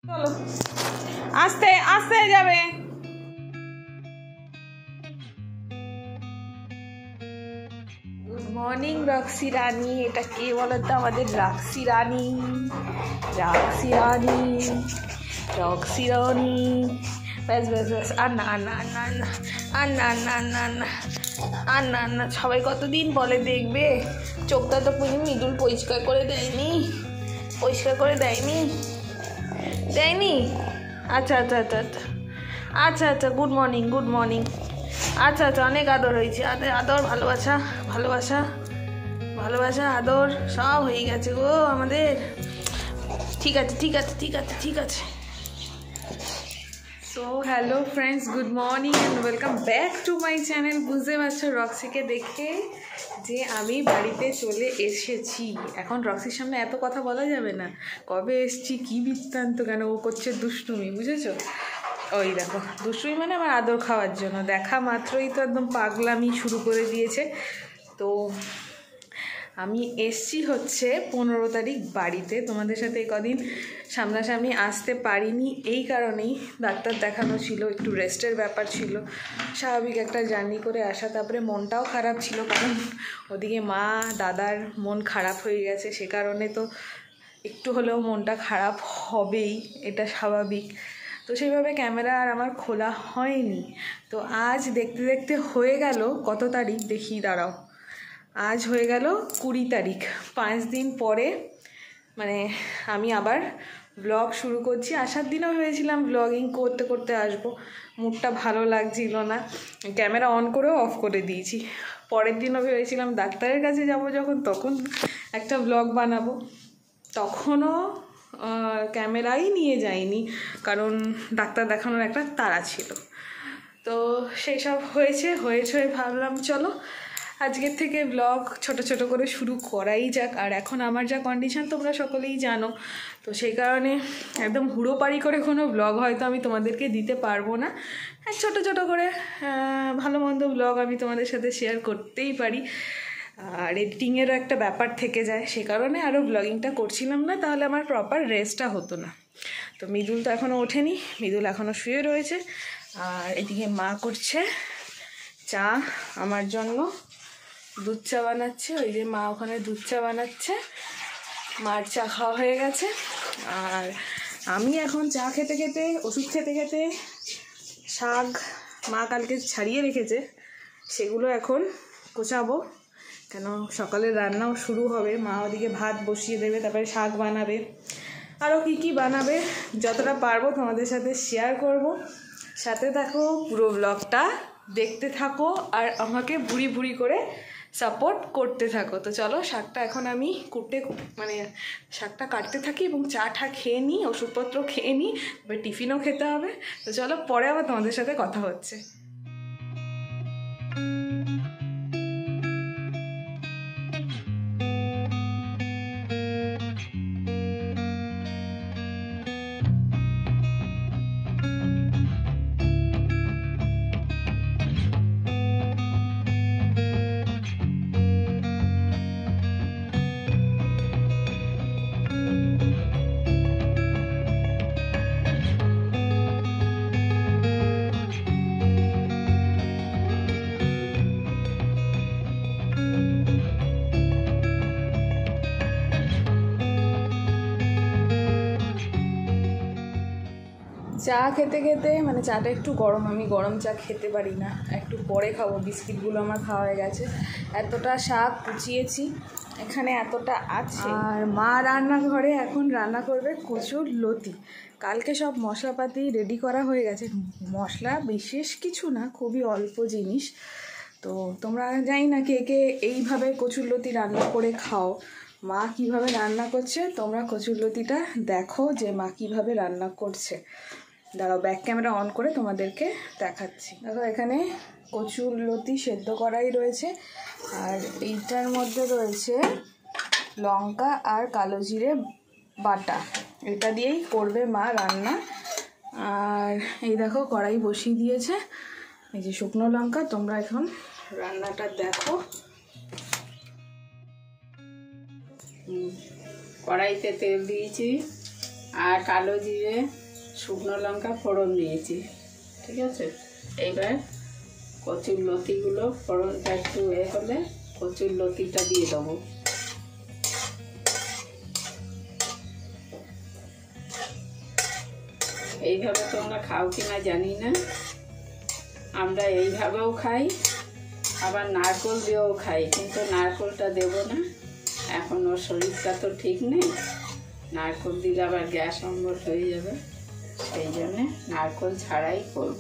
চলো আস্তে আস্তে যাবে। Good morning Roxy Rani. এটা কে বলতো? আমাদের Roxy Rani, Roxy Rani, Roxy Rani. ব্যাস ব্যাস ব্যাস, আর না আর না আর না আর না আর না আর না আর না আর না আর না। সবাই কতদিন বলে দেখবে, চোখটা তো মৃদুল পরিষ্কার করে দেয়নি, পরিষ্কার করে দেয়নি, দেয়নি। আচ্ছা আচ্ছা আচ্ছা আচ্ছা আচ্ছা আচ্ছা, গুড মর্নিং গুড মর্নিং। আচ্ছা আচ্ছা, অনেক আদর হয়েছে, আদর ভালোবাসা ভালোবাসা ভালোবাসা আদর সব হয়ে গেছে গো আমাদের। ঠিক আছে ঠিক আছে ঠিক আছে ঠিক আছে। So hello friends, good morning and welcome back to my channel. বুঝতে পারছো রক্সিকে দেখে যে আমি বাড়িতে চলে এসেছি। এখন রক্সির সামনে এত কথা বলা যাবে না, কবে এসছি কী বৃত্তান্ত, কেন ও করছে দুষ্টুমি, বুঝেছো? ওই দেখো দুষ্টুমি মানে আমার আদর খাওয়ার জন্য, দেখা মাত্রই তো একদম পাগলামি শুরু করে দিয়েছে। তো আমি এসছি হচ্ছে 15 তারিখ বাড়িতে। তোমাদের সাথে কদিন সামনাসামনি আসতে পারিনি, এই কারণেই ডাক্তার দেখানো ছিল, একটু রেস্টের ব্যাপার ছিল, স্বাভাবিক একটা জার্নি করে আসা। তারপরে মনটাও খারাপ ছিল, কারণ ওদিকে মা দাদার মন খারাপ হয়ে গেছে, সে কারণে তো একটু হলেও মনটা খারাপ হবেই, এটা স্বাভাবিক। তো সেইভাবে ক্যামেরা আর আমার খোলা হয়নি। তো আজ দেখতে দেখতে হয়ে গেল কত তারিখ দেখি, দাঁড়াও, আজ হয়ে গেল 20 তারিখ। 5 দিন পরে মানে আমি আবার ব্লগ শুরু করছি। আসার দিনও ভেবেছিলাম ব্লগিং করতে করতে আসবো, মুডটা ভালো লাগছিল না, ক্যামেরা অন করেও অফ করে দিয়েছি। পরের দিনও ভেবেছিলাম ডাক্তারের কাছে যাব যখন, তখন একটা ব্লগ বানাবো, তখনও ক্যামেরাই নিয়ে যাইনি, কারণ ডাক্তার দেখানোর একটা তাড়া ছিল। তো সেই সব হয়েছে ভাবলাম চলো আজকের থেকে ব্লগ ছোট ছোট করে শুরু করাই যাক। আর এখন আমার যা কন্ডিশন তোমরা সকলেই জানো, তো সেই কারণে একদম হুড়োপাড়ি করে কোনো ব্লগ হয়তো আমি তোমাদেরকে দিতে পারবো না। ছোট ছোট করে ভালো মন্দ ব্লগ আমি তোমাদের সাথে শেয়ার করতেই পারি, আর এডিটিংয়েরও একটা ব্যাপার থেকে যায়, সে কারণে আরও ব্লগিংটা করছিলাম না, তাহলে আমার প্রপার রেস্টটা হতো না। তো মৃদুল তো এখনও ওঠেনি, মৃদুল এখনও শুয়ে রয়েছে। আর এদিকে মা করছে চা আমার জন্য, দুধ চা বানাচ্ছে, ওই যে মা ওখানে দুধ চা বানাচ্ছে, মার চা খাওয়া হয়ে গেছে। আর আমি এখন চা খেতে খেতে, ওষুধ খেতে খেতে, শাক মা কালকে ছাড়িয়ে রেখেছে সেগুলো এখন কোচাবো, কেন সকালের রান্নাও শুরু হবে। মা ওদিকে ভাত বসিয়ে দেবে, তারপরে শাক বানাবে, আরও কী বানাবে যতটা পারবো তোমাদের সাথে শেয়ার করব। সাথে থাকো, পুরো ব্লগটা দেখতে থাকো আর আমাকে বুড়ি বুড়ি করে সাপোর্ট করতে থাকো। তো চলো শাকটা এখন আমি শাকটা কাটতে থাকি এবং চাটা খেয়ে নিই, ওষুধপত্র খেয়ে নিই, এবার টিফিনও খেতে হবে। তো চলো পরে আবার তোমাদের সাথে কথা হচ্ছে। চা খেতে খেতে চাটা একটু গরম, আমি গরম চা খেতে পারি না, একটু পরে খাবো, বিস্কিটগুলো আমার খাওয়া হয়ে গেছে। এতটা শাক কুচিয়েছি, এখানে এতটা আছে। আর মা রান্নাঘরে এখন রান্না করবে কচুর লতি। কালকে সব মশলাপাতি রেডি করা হয়ে গেছে, মশলা বিশেষ কিছু না, খুবই অল্প জিনিস। তো তোমরা জানি না কে কে এইভাবে কচুর লতি রান্না করে খাও, মা কিভাবে রান্না করছে তোমরা কচুর লতিটা দেখো যে মা কিভাবে রান্না করছে। দাঁড়াও ব্যাক ক্যামেরা অন করে তোমাদেরকে দেখাচ্ছি। দেখো এখানে কচুর লতি সেদ্ধ করাই রয়েছে, আর এইটার মধ্যে রয়েছে লঙ্কা আর কালো জিরে বাটা, এটা দিয়েই করবে মা রান্না। আর এই দেখো কড়াই বসিয়ে দিয়েছে, এই যে শুকনো লঙ্কা। তোমরা এখন রান্নাটা দেখো। কড়াইতে তেল দিয়েছি, আর কালো জিরে শুকনো লঙ্কা ফোড়ন দিয়েছি, ঠিক আছে। এইবার কচুর লতিগুলো ফোড়নটা একটু হলে কচুর লতিটা দিয়ে দেবো। এইভাবে তোমরা খাও কিনা জানি না, আমরা এইভাবেও খাই, আবার নারকেল দিয়েও খাই, কিন্তু নারকেলটা দেব না, এখন ওর শরীরটা তো ঠিক নেই, নারকেল দিলে আবার গ্যাস অম্বল হয়ে যাবে, সেই জন্যে নারকেল ছাড়াই করব।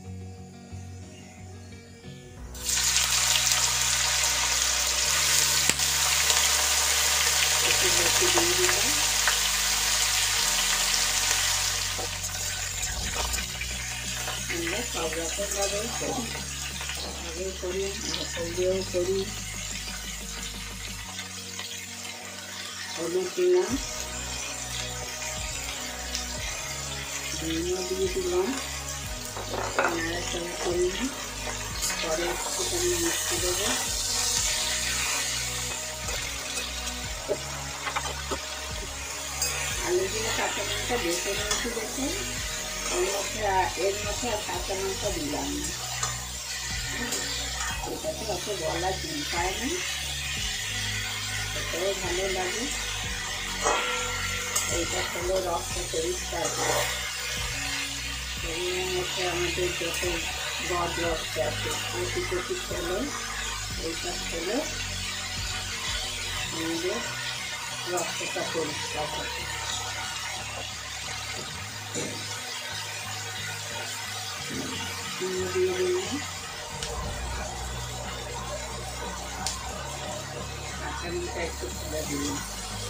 দিয়ে দিলাম। আমরা সব রকমভাবেই করি, আগেও করি, দিয়েও করি। হলুদ দিলাম, ধনিয়া দিয়ে দিলাম, নাড়াচাড়া করি, পরে একটুখানি মিষ্টি দেবো। আলুগুলো কাঁচা লঙ্কা বেছে নিয়েছি দেখে এর মধ্যে আর কাঁচা লঙ্কা দিলাম না, এটাতে অত বলা চিন্তায় না, এটাও ভালো লাগে। এইটা হলো রক্ত পরিষ্কার করে, শরীরের মধ্যে আমাদের যত বদ রক্ত আছে কচি কচি খেলে এইটা খেলে আমাদের রক্তটা পরিষ্কার থাকে। দিয়ে দিলাম কাঁচা লঙ্কা একটু ফেলে দিলাম।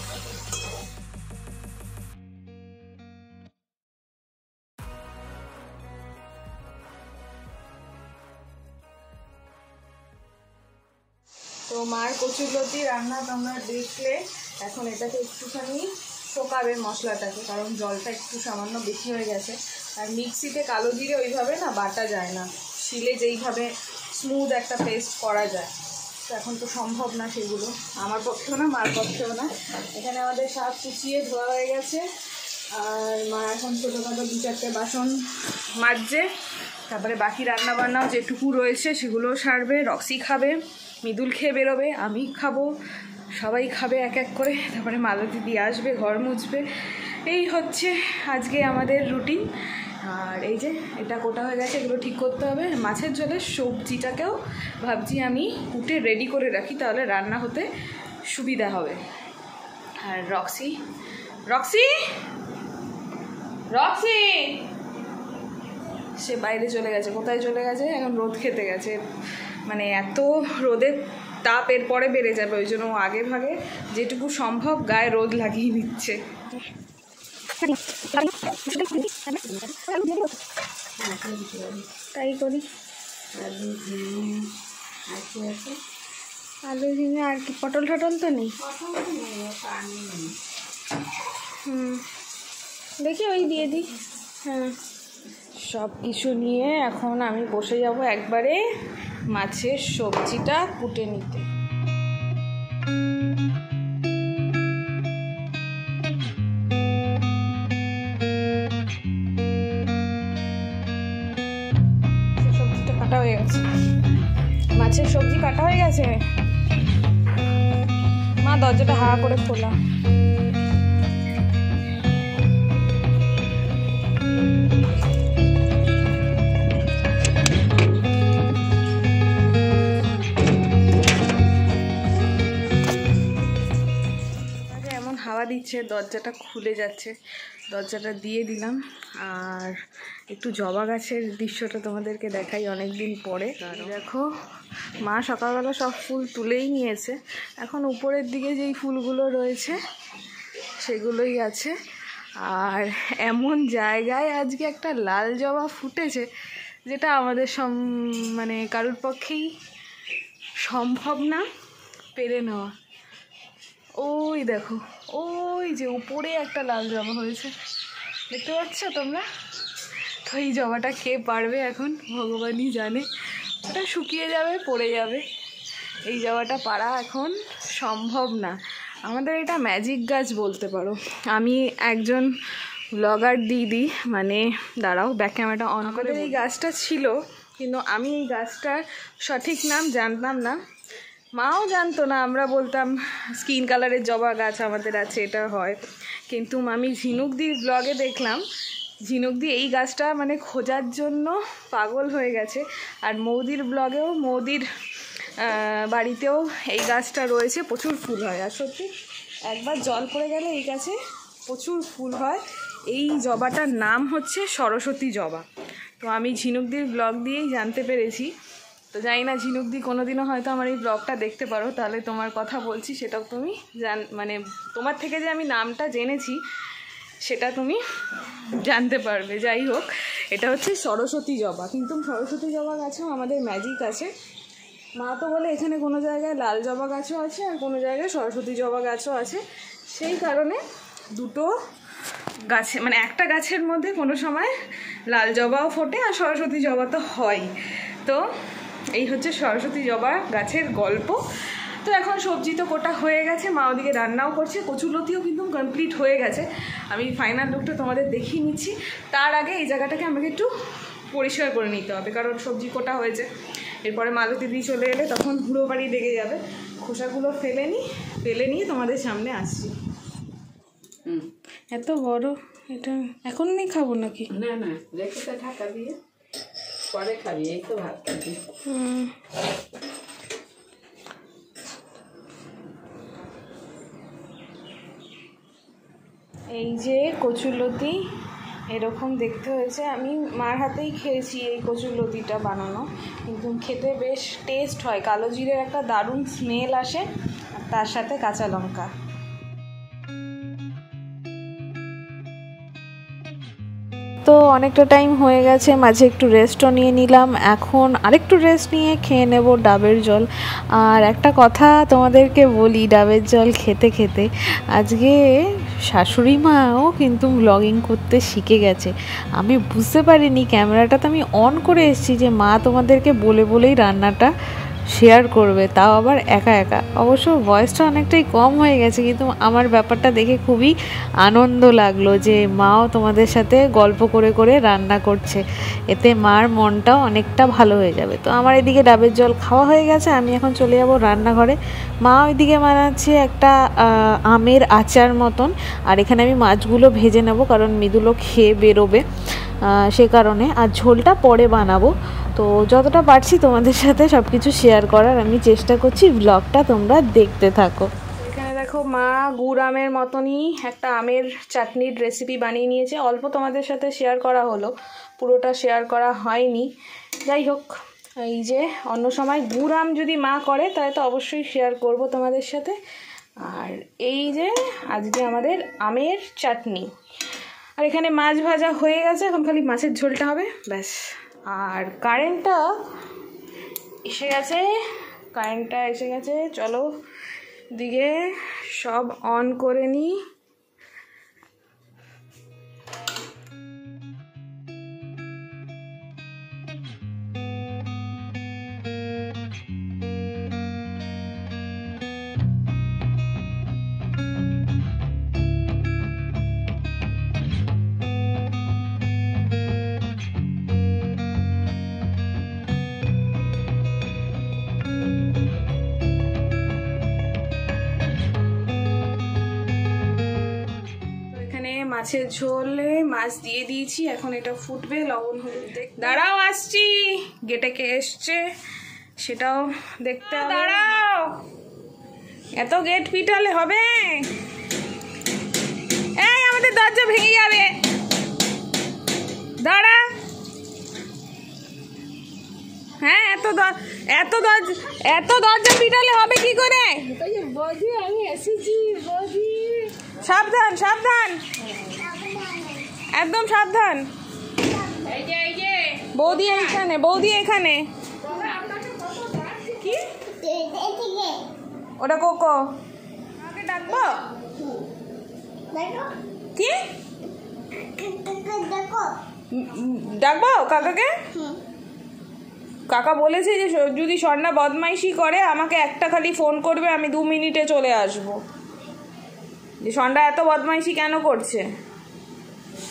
তো মার কচুরলতি রান্না তোমরা দেখলে, এখন এটাকে একটুখানি শোকাবে মশলাটাকে, কারণ জলটা একটু সামান্য বেশি হয়ে গেছে। আর মিক্সিতে কালো জিরে ওইভাবে না বাটা যায় না, শিলে যেইভাবে স্মুথ একটা পেস্ট করা যায়, তো এখন তো সম্ভব না সেগুলো, আমার পক্ষেও না মার পক্ষেও না। এখানে আমাদের শাক কুচিয়ে ধোয়া হয়ে গেছে, আর মা এখন ছোটোখাটো 2-4টে বাসন মাজছে, তারপরে বাকি রান্না বান্নাও যেটুকু রয়েছে সেগুলোও সারবে। রক্সি খাবে, মৃদুল খেয়ে বেরোবে, আমি খাবো, সবাই খাবে এক এক করে, তারপরে মালতী দিয়ে আসবে, ঘর মুছবে। এই হচ্ছে আজকে আমাদের রুটিন। আর এই যে এটা কোটা হয়ে গেছে, এগুলো ঠিক করতে হবে। মাছের ঝোলের সবজিটাকেও ভাবছি আমি কুটে রেডি করে রাখি, তাহলে রান্না হতে সুবিধা হবে। আর রক্সি রক্সি রক্সি সে বাইরে চলে গেছে, কোথায় চলে গেছে, এখন রোদ খেতে গেছে, মানে এত রোদের তাপ এরপরে বেড়ে যাবে, ওই জন্য আগে ভাগে যেটুকু সম্ভব গায়ে রোদ লাগিয়ে নিচ্ছে। তাই করি। আলু ঝিঙে আর কি, পটল টটল তো নেই। দেখি ওই দিয়ে দিই। হ্যাঁ, সব কিছু নিয়ে এখন আমি বসে যাব একবারে মাছের সবজিটা কুটে নিতে। সবজিটা কাটা হয়ে গেছে, মাছের সবজি কাটা হয়ে গেছে। মা দরজাটা হা করে খোলা। হাওয়া দিচ্ছে, দরজাটা খুলে যাচ্ছে, দরজাটা দিয়ে দিলাম। আর একটু জবা গাছের দৃশ্যটা তোমাদেরকে দেখাই অনেক দিন পরে। দেখো মা সকালবেলা সব ফুল তুলেই নিয়েছে, এখন উপরের দিকে যেই ফুলগুলো রয়েছে সেগুলোই আছে। আর এমন জায়গায় আজকে একটা লাল জবা ফুটেছে যেটা আমাদের মানে কারোর পক্ষেই সম্ভব না পেরে নেওয়া। ওই দেখো, ওই যে উপরে একটা লাল জবা হয়েছে, দেখতে পাচ্ছ তোমরা? তো এই জবাটা কে পারবে এখন ভগবানই জানে, ওটা শুকিয়ে যাবে, পড়ে যাবে। এই জবাটা পারা এখন সম্ভব না। আমাদের এটা ম্যাজিক গাছ বলতে পারো। আমি একজন ব্লগার দিদি, মানে দাঁড়াও ব্যাক ক্যামেরাটা অন করে। এই গাছটা ছিল, কিন্তু আমি এই গাছটার সঠিক নাম জানতাম না, মাও জানতো না। আমরা বলতাম স্কিন কালারের জবা গাছ আমাদের আছে, এটা হয়। কিন্তু আমি ঝিনুকদির ব্লগে দেখলাম ঝিনুকদি এই গাছটা মানে খোঁজার জন্য পাগল হয়ে গেছে। আর মৌদির ব্লগেও, মৌদির বাড়িতেও এই গাছটা রয়েছে, প্রচুর ফুল হয়। আর সত্যি একবার জল পড়ে গেলে এই গাছে প্রচুর ফুল হয়। এই জবাটার নাম হচ্ছে সরস্বতী জবা। তো আমি ঝিনুকদির ব্লগ দিয়েই জানতে পেরেছি। তো জানি না ঝিনুকদি কোনোদিনও হয়তো আমার এই ব্লগটা দেখতে পারো, তাহলে তোমার কথা বলছি সেটাও তুমি মানে তোমার থেকে যে আমি নামটা জেনেছি সেটা তুমি জানতে পারবে। যাই হোক, এটা হচ্ছে সরস্বতী জবা। কিন্তু সরস্বতী জবা গাছেও আমাদের ম্যাজিক আছে। মা তো বলে এখানে কোনো জায়গায় লাল জবা গাছও আছে আর কোনো জায়গায় সরস্বতী জবা গাছও আছে। সেই কারণে দুটো গাছে, মানে একটা গাছের মধ্যে কোনো সময় লাল জবাও ফোটে আর সরস্বতী জবা তো হয়। তো এই হচ্ছে সরস্বতী জবা গাছের গল্প। তো এখন সবজি তো কোটা হয়ে গেছে, মা ওদিকে রান্নাও করছে, কচুলতিও কিন্তু কমপ্লিট হয়ে গেছে। আমি ফাইনাল লুকটা তোমাদের দেখিয়ে নিচ্ছি। তার আগে এই জায়গাটাকে আমাকে একটু পরিষ্কার করে নিতে হবে, কারণ সবজি কোটা হয়েছে। এরপরে মালতী দিদি চলে এলে তখন হুড়ো বাড়ি লেগে যাবে। খোসাগুলো ফেলে নিয়ে তোমাদের সামনে আসছি। এত বড় এটা এখন নেই খাবো নাকি? না না, রেখে তো ঢাকা দিয়ে পরে খাবি, এই তো ভাত খাবি। এই যে কচুলতি এরকম দেখতে হয়েছে। আমি মার হাতেই খেয়েছি এই কচুলতিটা বানানো, কিন্তু খেতে বেশ টেস্ট হয়। কালো জিরের একটা দারুণ স্মেল আসে, আর তার সাথে কাঁচা লঙ্কা। তো অনেকটা টাইম হয়ে গেছে, মাঝে একটু রেস্টও নিয়ে নিলাম। এখন আরেকটু রেস্ট নিয়ে খেয়ে নেব ডাবের জল। আর একটা কথা তোমাদেরকে বলি, ডাবের জল খেতে খেতে আজকে শাশুড়ি মাও কিন্তু ব্লগিং করতে শিখে গেছে। আমি বুঝতে পারিনি, ক্যামেরাটা তো আমি অন করে এসেছি যে মা তোমাদেরকে বলেই রান্নাটা শেয়ার করবে, তাও আবার একা একা। অবশ্য ভয়েসটা অনেকটাই কম হয়ে গেছে, কিন্তু আমার ব্যাপারটা দেখে খুবই আনন্দ লাগলো যে মাও তোমাদের সাথে গল্প করে করে রান্না করছে। এতে মার মনটাও অনেকটা ভালো হয়ে যাবে। তো আমার এদিকে ডাবের জল খাওয়া হয়ে গেছে, আমি এখন চলে যাব রান্নাঘরে। মা ওইদিকে বানাচ্ছে একটা আমের আচার মতন, আর এখানে আমি মাছগুলো ভেজে নেব, কারণ মৃদুলো খেয়ে বেরোবে সে কারণে। আর ঝোলটা পরে বানাবো। তো যতটা পারছি তোমাদের সাথে সব কিছু শেয়ার করার আমি চেষ্টা করছি, ব্লগটা তোমরা দেখতে থাকো। এখানে দেখো মা গুড় আমের মতনই একটা আমের চাটনির রেসিপি বানিয়ে নিয়েছে। অল্প তোমাদের সাথে শেয়ার করা হলো, পুরোটা শেয়ার করা হয়নি। যাই হোক, এই যে অন্য সময় গুড় আম যদি মা করে তাহলে তো অবশ্যই শেয়ার করব তোমাদের সাথে। আর এই যে আজকে আমাদের আমের চাটনি। আর এখানে মাছ ভাজা হয়ে গেছে, এখন খালি মাছের ঝোলটা হবে, ব্যাস। আর কারেন্টটা এসে গেছে, চলো দিকে সব অন করে নিই। মাছের ঝোলে মাছ দিয়ে দিয়েছি, এখন এটা ফুটবে, লবণ হলুদ দাঁড়াও আসছি, গেটে কে এসছে সেটাও দেখতে হবে। দাঁড়াও, এত গেট পিটালে হবে? এই আমাদের দরজা ভেঙে যাবে, দাঁড়া। হ্যাঁ, এত দরজা পিটালে হবে কি করে? বৌদি আমি এসেছি, বৌদি সাবধান সাবধান, একদম সাবধান। বৌদি এখানে, বৌদি এখানে। কি ওটা কোকো? আমাকে ডাকবো? কি ডাকবো কাকাকে? কাকা বলেছে যে যদি স্বর্ণা বদমাইশি করে আমাকে একটা খালি ফোন করবে, আমি 2 মিনিটে চলে আসবো। যে স্বর্ণা এত বদমাইশি কেন করছে?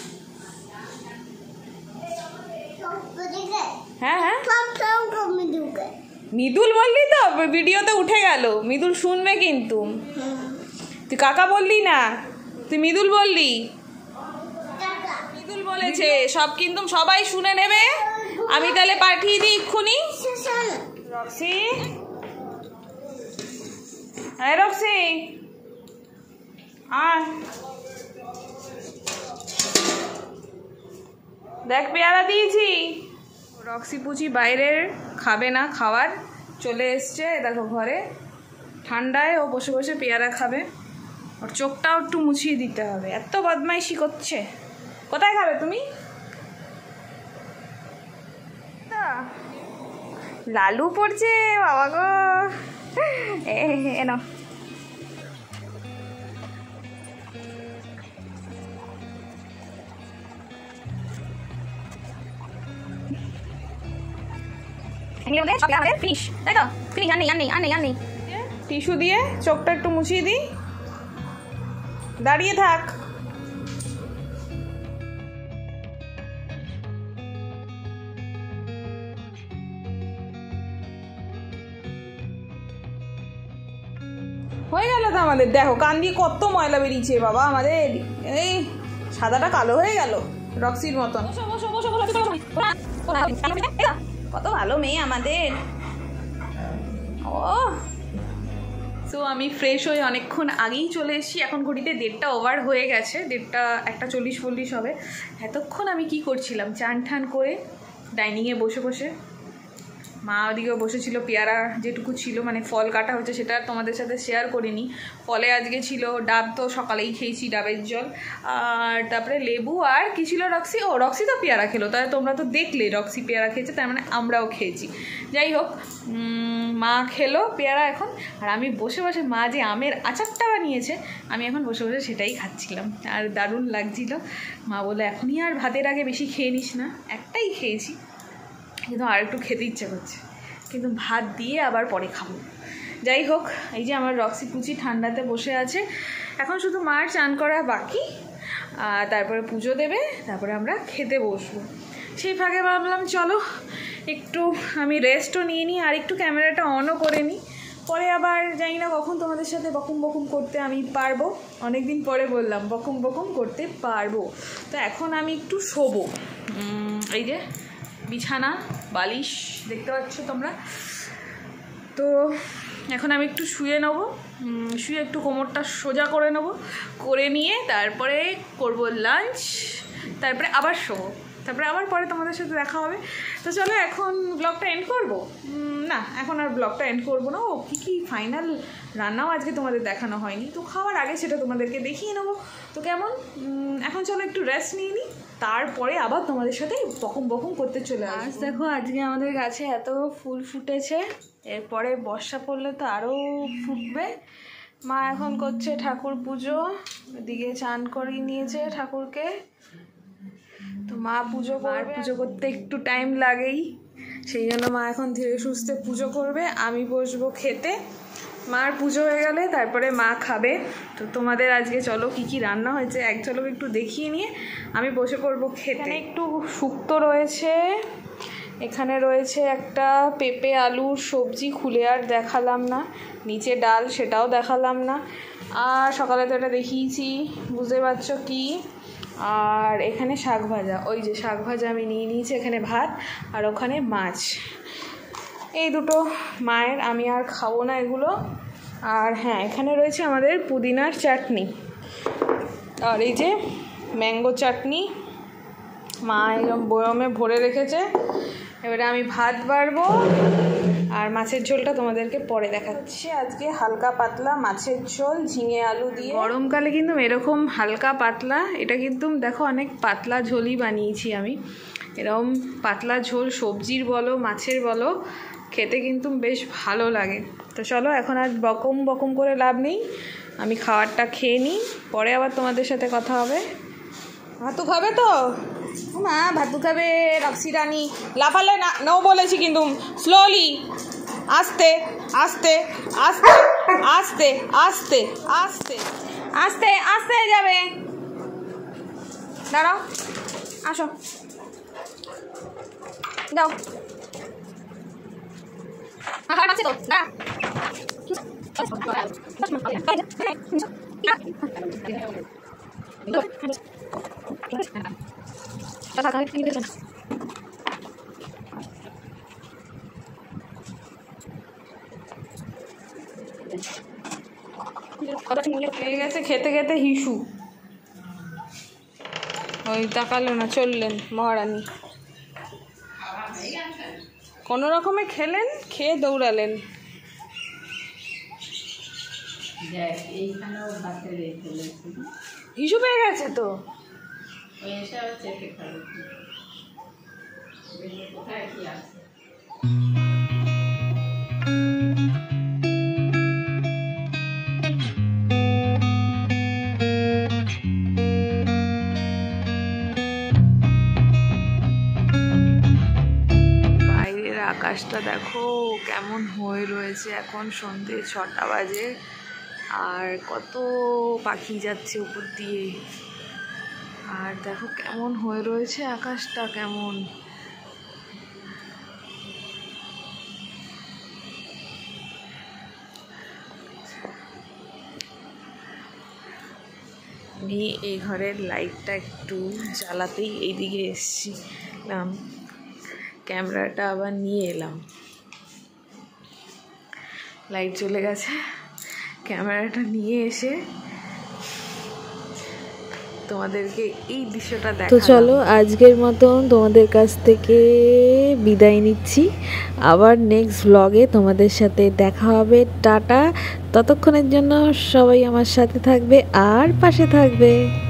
হ্যাঁ হ্যাঁ মৃদুল বললি তো ভিডিওতে উঠে গেল, মৃদুল শুনবে কিন্তু। তুই কাকা বললি না, তুই মৃদুল বললি। মৃদুল বলেছে সব কিন্তু সবাই শুনে নেবে। আমি তাহলে পাঠিয়ে দিই এক্ষুনি। রক্সি, হ্যাঁ রক্সি আয়, দেখ পেয়ারা দিয়েছি। রক্সি পুচি বাইরের খাবে না, খাবার চলে এসছে দেখো ঘরে, ঠান্ডায় ও বসে বসে পেয়ারা খাবে। ওর চোখটাও একটু মুছিয়ে দিতে হবে, এত বদমাইশি করছে। কোথায় খাবে তুমি? লালু পড়ছে বাবা গো। এনো টিস্যু দিয়ে চোখটা একটু মুছিয়ে দিই। দাঁড়িয়ে থাক। হয়ে গেল তো আমাদের। দেখো কান দিয়ে কত ময়লা বেরিয়েছে বাবা আমাদের, এই সাদাটা কালো হয়ে গেল রক্সির মতন। কত ভালো মেয়ে আমাদের। ও সো আমি ফ্রেশ হয়ে অনেকক্ষণ আগেই চলে এসেছি। এখন ঘড়িতে 1:30 ওভার হয়ে গেছে, 1:40 হবে। এতক্ষণ আমি কি করছিলাম, চান ঠান করে ডাইনিংয়ে বসে বসে, মা ওদিকেও বসেছিল। পেয়ারা যেটুকু ছিল মানে ফল কাটা হচ্ছে সেটা তোমাদের সাথে শেয়ার করিনি। ফলে আজকে ছিল ডাব, তো সকালেই খেয়েছি ডাবের জল, আর তারপরে লেবু আর কি ছিল রক্সি, ও রক্সি তো পেয়ারা খেলো, তাহলে তোমরা তো দেখলে রক্সি পেয়ারা খেয়েছে, তার মানে আমরাও খেয়েছি। যাই হোক, মা খেলো পেয়ারা এখন, আর আমি বসে বসে মা যে আমের আচারটা বানিয়েছে আমি এখন বসে বসে সেটাই খাচ্ছিলাম, আর দারুণ লাগছিল। মা বলে এখনই আর ভাতের আগে বেশি খেয়ে নিস না, একটাই খেয়েছি, কিন্তু আর একটু খেতে ইচ্ছে করছে, কিন্তু ভাত দিয়ে আবার পরে খাবো। যাই হোক, এই যে আমার রক্সি পুচি ঠান্ডাতে বসে আছে। এখন শুধু মার চান করা বাকি, তারপরে পুজো দেবে, তারপরে আমরা খেতে বসবো। সেই ফাঁকে ভাবলাম চলো একটু আমি রেস্টও নিয়ে নিই, আর একটু ক্যামেরাটা অনও করে নিই, পরে আবার জানি না কখন তোমাদের সাথে বকুম বকুম করতে আমি পারবো। অনেক দিন পরে বললাম বকুম বকুম করতে পারবো। তো এখন আমি একটু শোবো। এই যে বিছানা বালিশ দেখতে পাচ্ছ তোমরা, তো এখন আমি একটু শুয়ে নেবো, শুয়ে একটু কোমরটা সোজা করে নেবো, করে নিয়ে তারপরে করব লাঞ্চ, তারপরে আবার শোবো, তারপরে আবার পরে তোমাদের সাথে দেখা হবে। তো চলো এখন ব্লগটা এন্ড করবো। না এখন আর ব্লগটা এন্ড করবো না। ও কী ফাইনাল রান্নাও আজকে তোমাদের দেখানো হয়নি, তো খাওয়ার আগে সেটা তোমাদেরকে দেখিয়ে নেবো। তো কেমন, এখন চলো একটু রেস্ট নিয়ে নিই, তারপরে আবার তোমাদের সাথে বকুম বকুম করতে চলে আসবো। দেখো আজকে আমাদের গাছে এত ফুল ফুটেছে, এরপরে বর্ষা পড়লে তো আরও ফুটবে। মা এখন করছে ঠাকুর পুজো, এদিকে চান করিয়ে নিয়েছে ঠাকুরকে, তো মা পুজো করবে। পুজো করতে একটু টাইম লাগেই, সেই জন্য মা এখন ধীরে সুস্থে পুজো করবে, আমি বসবো খেতে। মার পুজো হয়ে গেলে তারপরে মা খাবে। তো তোমাদের আজকে চলো কি কি রান্না হয়েছে এক ঝলক একটু দেখিয়ে নিয়ে আমি বসে পড়বো খেতে। একটু শুক্তো রয়েছে, এখানে রয়েছে একটা পেঁপে আলুর সবজি, খুলে আর দেখালাম না, নিচে ডাল সেটাও দেখালাম না, আর সকালে তো এটা দেখিয়েছি, বুঝতে পারছো কি। আর এখানে শাক ভাজা, ওই যে শাক ভাজা আমি নিয়ে নিয়েছি, এখানে ভাত আর ওখানে মাছ, এই দুটো মায়ের, আমি আর খাবো না এগুলো। আর হ্যাঁ এখানে রয়েছে আমাদের পুদিনার চাটনি, আর এই যে ম্যাঙ্গো চাটনি মা একদম বয়মে ভরে রেখেছে। এবারে আমি ভাত বাড়বো, আর মাছের ঝোলটা তোমাদেরকে পরে দেখাচ্ছি। আজকে হালকা পাতলা মাছের ঝোল ঝিঙে আলু দিয়ে। গরমকালে কিন্তু এরকম হালকা পাতলা, এটা কিন্তু দেখো অনেক পাতলা ঝোলই বানিয়েছি আমি, এরকম পাতলা ঝোল সবজির বলো মাছের বলো খেতে কিন্তু বেশ ভালো লাগে। তো চলো এখন আর বকম বকম করে লাভ নেই, আমি খাবারটা খেয়ে নিই, পরে আবার তোমাদের সাথে কথা হবে। ভাতু খাবে তো মা, ভাতু খাবে রক্সি রানী, লাফালে না নাও বলেছি কিন্তু, স্লোলি, আস্তে আস্তে আস্তে আস্তে আস্তে আস্তে আস্তে আস্তে যাবে, দাঁড়াও আসো। দাও আর আছে তো না হয়ে গেছে খেতে খেতে হিসু ওই তাকালো না চললেন মহারানী কোনো রকমে খেলেন খেয়ে দৌড়ালেন হিসু পেয়ে গেছে তো কোথায় কি আছে আকাশটা দেখো কেমন হয়ে রয়েছে এখন সন্ধ্যে 6টা বাজে আর কত পাখি যাচ্ছে উপর দিয়ে আর দেখো কেমন হয়ে রয়েছে আকাশটা কেমন আমি এই ঘরের লাইটটা একটু জ্বালাতেই এইদিকে এসেছিলাম ক্যামেরাটা আবার নিয়ে এলাম লাইট চলে গেছে ক্যামেরাটা নিয়ে এসে তোমাদেরকে এই দৃশ্যটা দেখালাম। তো চলো আজকের মতন তোমাদের কাছ থেকে বিদায় নিচ্ছি আবার নেক্সট ব্লগে তোমাদের সাথে দেখা হবে টাটা ততক্ষণের জন্য সবাই আমার সাথে থাকবে আর পাশে থাকবে।